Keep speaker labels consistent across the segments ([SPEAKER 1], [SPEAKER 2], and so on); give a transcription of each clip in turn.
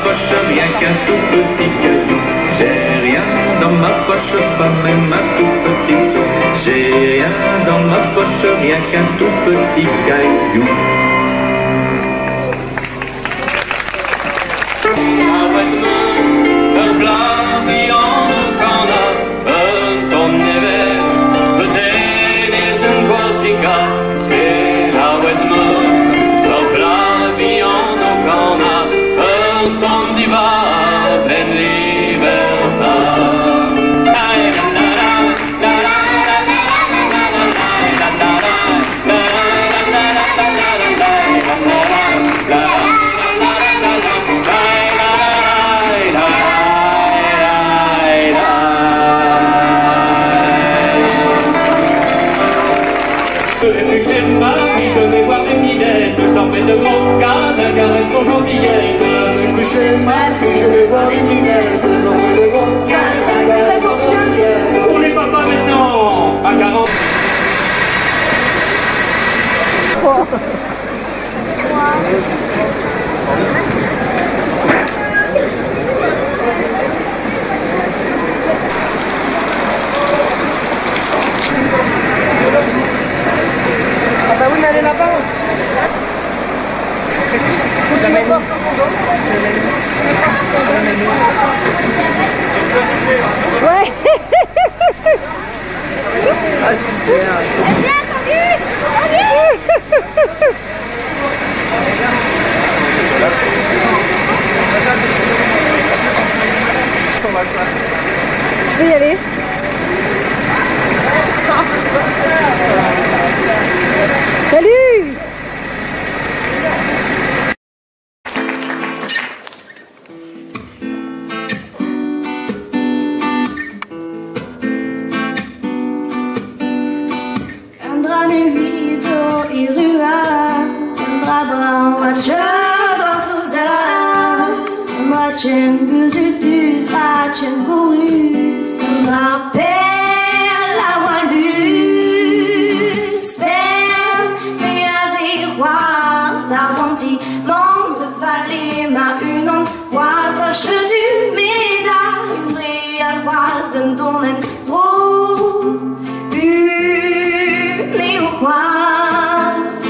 [SPEAKER 1] poche, rien qu'un tout petit caillou. J'ai rien dans ma poche, pas même un tout petit sou. J'ai rien dans ma poche, rien qu'un tout petit caillou.
[SPEAKER 2] Je vais voir des minettes, je t'en fais de grands câlins car elles sont gentillettes.
[SPEAKER 3] Chez ma fille, je vais voir des minettes, je t'en fais de grands câlins car elles sont gentillettes.
[SPEAKER 2] Pour les papas maintenant, à 40.
[SPEAKER 3] Ah bah oui, mais elle est là-bas.
[SPEAKER 4] Ouais.
[SPEAKER 3] Ah, super.
[SPEAKER 4] Viens, Tanguy. Je peux y aller. Salut.
[SPEAKER 5] Un drap de huiseau irua, un drap brun, moitié d'orthosar, moitié busutus, moitié bourrus, un drap perle à voilus, perle, mais aziroise, argenti, manque de vallée, ma une hongroise, sache du méda, une vraie alroise, d'un tournen trop, une néochoise.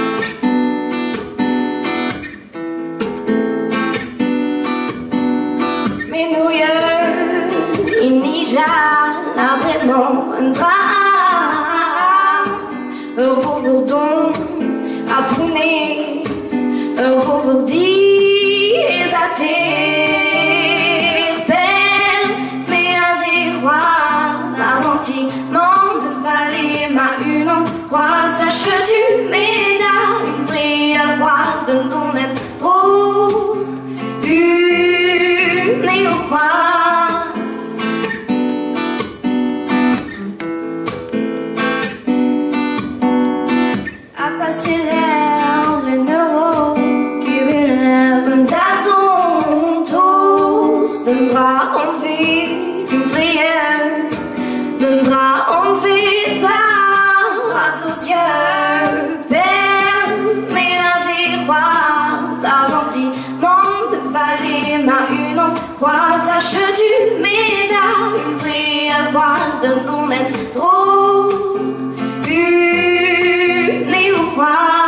[SPEAKER 5] Mais nouilleux, il n'y a là vraiment un drap, un vauvordon à pouner, un vauvordis et à terre, belle, mais à zéroise, l'argenti, manque de vallée, ma une hongroise, sache du méda, une vraie alroise, d'un tournet trop, une néochoise. À passer l'air, les neurones qui élèvent d'azon, tous d'un drap enlevé, d'une prière, d'un drap enlevé par à tous yeux, peine, mais à zéroise, argenti, manque de vallée, ma une hongroise, sache du méda, une vraie alroise, d'un tournet trop, une néochoise.